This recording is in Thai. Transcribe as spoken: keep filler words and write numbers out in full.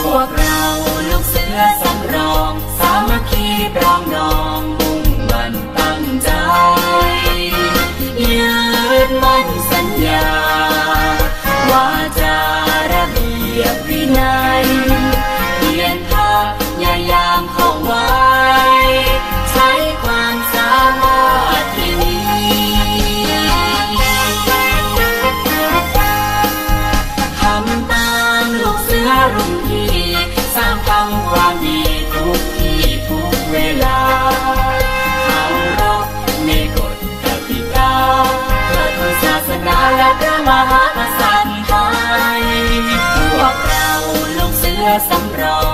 วกเราลูกเสือสำรองสามัคคีปรองดองมุ่งมั่นตั้งใจยืนมั่นสัญญาว่าจะระเบียบวินัยเพียรพยายามเข้าไว้ใช้ความสามารถที่มีทำตามลูกเสือรุ่นพี่สร้างทำความดีทุกที่ทุกเวลาเคารพในกฎกติกาเพื่อทุนศาสนาและพระมหากษัตริย์ไทยพวกเราลูกเสือสำรอง